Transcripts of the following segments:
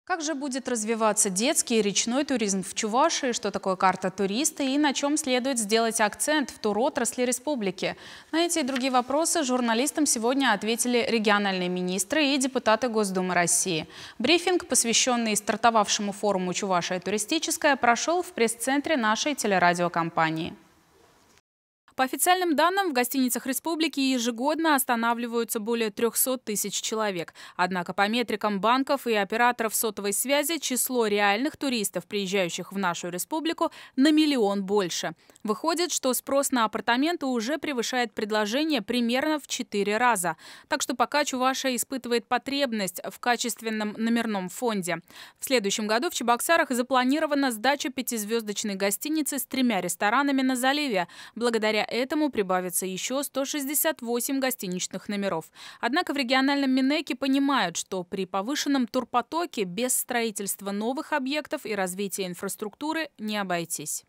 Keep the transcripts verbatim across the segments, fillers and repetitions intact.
Как же будет развиваться детский и речной туризм в Чувашии, что такое карта туриста и на чем следует сделать акцент в туротрасли республики? На эти и другие вопросы журналистам сегодня ответили региональные министры и депутаты Госдумы России. Брифинг, посвященный стартовавшему форуму «Чувашия туристическая», прошел в пресс-центре нашей телерадиокомпании. По официальным данным, в гостиницах республики ежегодно останавливаются более трёхсот тысяч человек. Однако по метрикам банков и операторов сотовой связи число реальных туристов, приезжающих в нашу республику, на миллион больше. Выходит, что спрос на апартаменты уже превышает предложение примерно в четыре раза. Так что пока Чувашия испытывает потребность в качественном номерном фонде. В следующем году в Чебоксарах запланирована сдача пятизвездочной гостиницы с тремя ресторанами на заливе. Благодаря этому прибавится еще сто шестьдесят восемь гостиничных номеров. Однако в региональном Минэке понимают, что при повышенном турпотоке без строительства новых объектов и развития инфраструктуры не обойтись.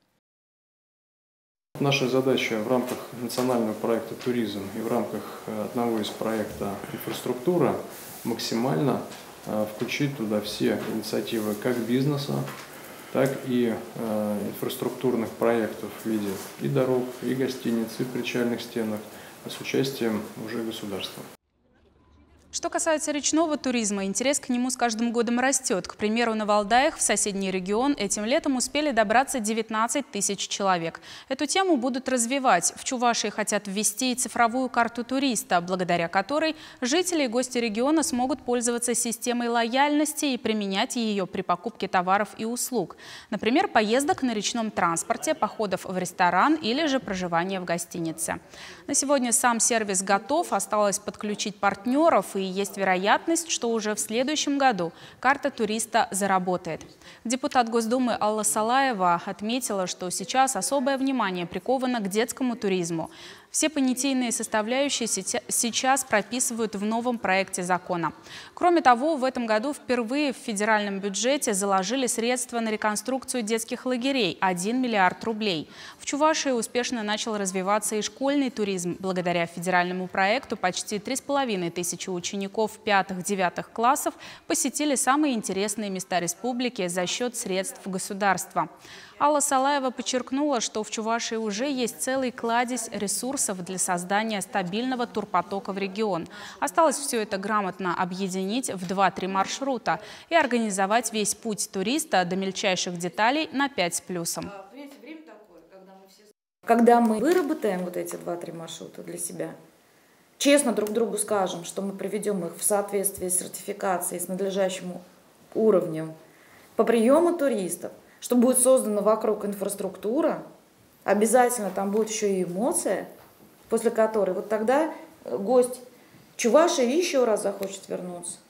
Наша задача в рамках национального проекта «Туризм» и в рамках одного из проекта «Инфраструктура» максимально включить туда все инициативы как бизнеса, так и э, инфраструктурных проектов в виде и дорог, и гостиниц, и причальных стенок с участием уже государства. Что касается речного туризма, интерес к нему с каждым годом растет. К примеру, на Валдаях, в соседний регион, этим летом успели добраться девятнадцать тысяч человек. Эту тему будут развивать. В Чувашии хотят ввести и цифровую карту туриста, благодаря которой жители и гости региона смогут пользоваться системой лояльности и применять ее при покупке товаров и услуг. Например, поездок на речном транспорте, походов в ресторан или же проживания в гостинице. На сегодня сам сервис готов, осталось подключить партнеров, и есть вероятность, что уже в следующем году карта туриста заработает. Депутат Госдумы Алла Салаева отметила, что сейчас особое внимание приковано к детскому туризму. Все понятийные составляющие сейчас прописывают в новом проекте закона. Кроме того, в этом году впервые в федеральном бюджете заложили средства на реконструкцию детских лагерей – один миллиард рублей. В Чувашии успешно начал развиваться и школьный туризм. Благодаря федеральному проекту почти три с половиной тысячи учеников пятых-девятых классов посетили самые интересные места республики за счет средств государства. Алла Салаева подчеркнула, что в Чувашии уже есть целый кладезь ресурсов для создания стабильного турпотока в регион. Осталось все это грамотно объединить в два-три маршрута и организовать весь путь туриста до мельчайших деталей на пять с плюсом. Когда мы выработаем вот эти два-три маршрута для себя, честно друг другу скажем, что мы приведем их в соответствии с сертификацией, с надлежащим уровнем по приему туристов, что будет создана вокруг инфраструктура, обязательно там будет еще и эмоция, после которой вот тогда гость Чувашии еще раз захочет вернуться.